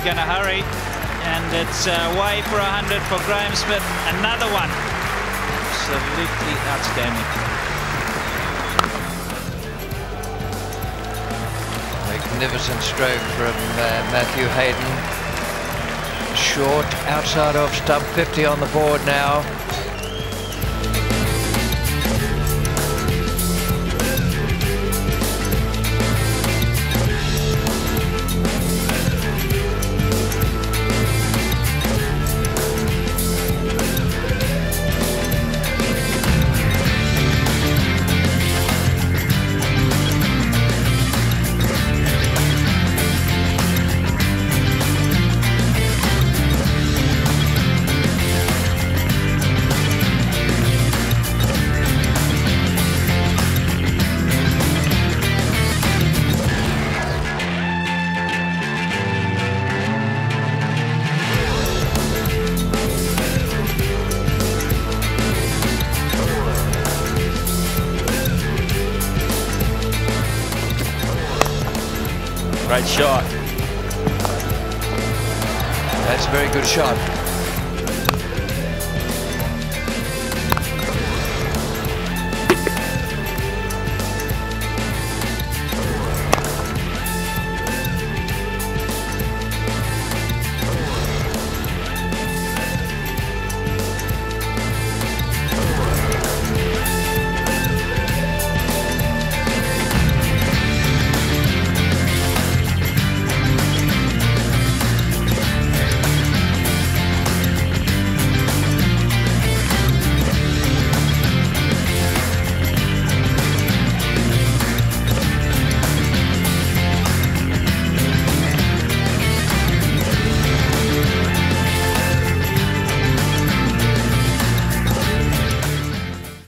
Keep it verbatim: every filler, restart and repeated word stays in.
going to hurry. And it's uh, way for one hundred for Graeme Smith. Another one. Absolutely outstanding. Magnificent stroke from uh, Matthew Hayden. Short, outside of stump, fifty on the board now. Great shot. That's a very good shot.